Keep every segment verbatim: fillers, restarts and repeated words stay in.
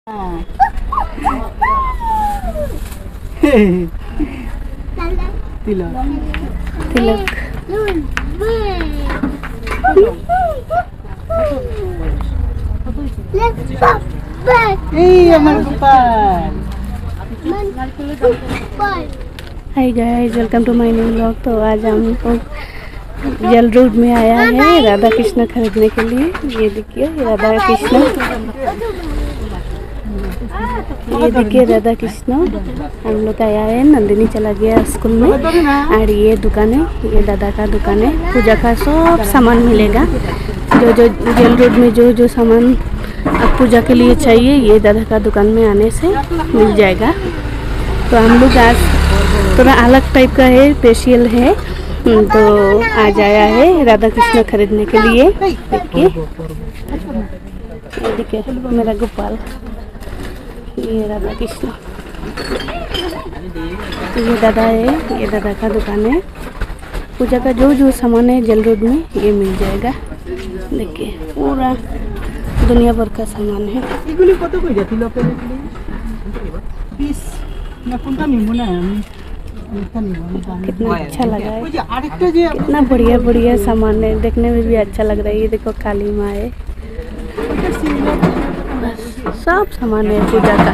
Tilak Tilak hi guys, welcome to my new vlog. तो आज हम लोग जेल रोड में आया है राधा कृष्ण खरीदने के लिए। ये देखिए राधा कृष्ण, ये देखिए राधा कृष्ण। हम लोग आया है, नंदिनी चला गया स्कूल में। और ये दुकान है, ये दादा का दुकान है। पूजा का सब सामान मिलेगा, जो जो जेल रोड में जो जो सामान आप पूजा के लिए चाहिए, ये दादा का दुकान में आने से मिल जाएगा। तो हम लोग आज थोड़ा अलग टाइप का है, स्पेशल है, तो आज आया है राधा कृष्ण खरीदने के लिए। देखिए देखिए मेरा गोपाल, ये राधा कृष्ण। तो ये दादा है, ये दादा का दुकान है। पूजा का जो जो सामान है जेल रोड में ये मिल जाएगा। देखिए पूरा दुनिया भर का सामान है। कितना अच्छा लगा है, कितना बढ़िया बढ़िया सामान है, देखने में भी अच्छा लग रहा है। ये देखो काली माँ है, सब सामान है पूजा का।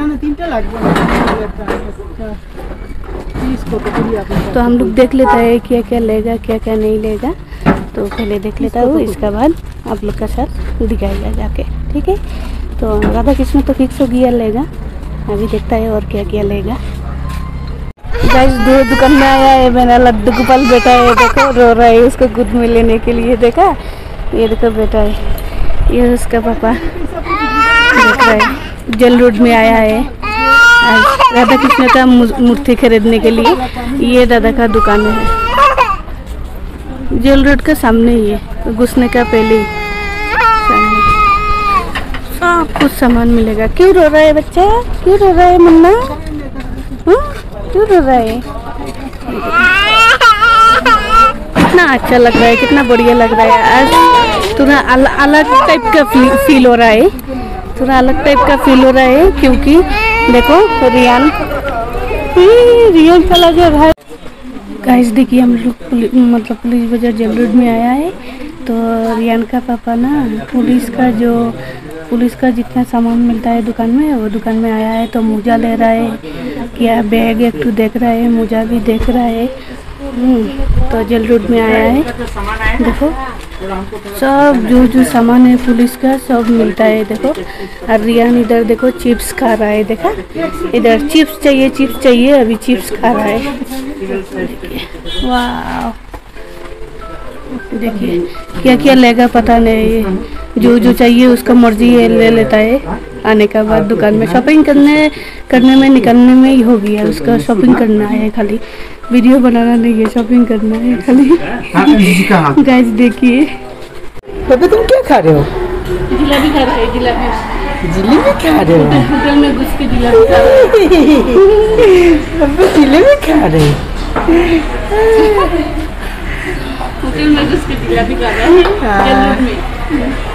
तो हम लोग देख लेते हैं क्या क्या लेगा क्या क्या नहीं लेगा। तो पहले देख लेता हूँ, इसके बाद आप लोग का साथ दिखाएगा जाके, ठीक है। तो राधा कृष्ण तो फिक्स हो गया लेगा, अभी देखता है और क्या क्या लेगा। गाइस दो दुकान में आया है, मेरा लड्डू गोपाल बेटा है, देखो रो रहा है उसको गोद में लेने के लिए। देखा, ये देखो बेटा है, ये उसका पापा देख रहा है। जेल रोड में आया है राधा कृष्ण का मूर्ति खरीदने के लिए। ये दादा का दुकान है, जेल रोड के सामने ही है, घुसने का पहले ही सब कुछ सामान मिलेगा। क्यों रो रहा है बच्चा, क्यों रो रहा है मुन्ना, क्यों रो रहा है? कितना अच्छा लग रहा है, कितना बढ़िया लग रहा है। आज थोड़ा अल, अलग टाइप का फी, फील हो रहा है, थोड़ा अलग टाइप का फील हो रहा है, क्योंकि देखो रियान रियान चला गया भाई। गाइस देखिए हम लोग मतलब पुलिस बाजार जेल रोड में आया है। तो रियान का पापा ना पुलिस का जो पुलिस का जितना सामान मिलता है दुकान में, वो दुकान में आया है। तो मोजा ले रहा है, क्या बैग एक तो देख रहा है, मोजा भी देख रहा है। तो जेल रोड में आया है, देखो सब जो जो सामान है पुलिस का सब मिलता है। देखो और रियान इधर देखो चिप्स खा रहा है, देखा इधर चिप्स चाहिए चिप्स चाहिए, अभी चिप्स खा रहा है। वाह, देखिए क्या क्या लेगा पता नहीं, जो जो चाहिए उसका मर्जी है ले लेता है। आने के बाद दुकान में शॉपिंग करने करने में निकलने में ही हो गया, उसका शॉपिंग करना है, खाली वीडियो बनाना नहीं है, शॉपिंग करना है खाली। गाइस देखिए बेबे तुम क्या खा रहे हो? जिलेबी खा रहा है, जिलेबी जिलेबी खा रहे हो? होटल में घुस के जिलेबी खा रहा है। जिलेबी खा रहे हो? होटल में घुस के जिलेबी खा रहा है जेल रोड में।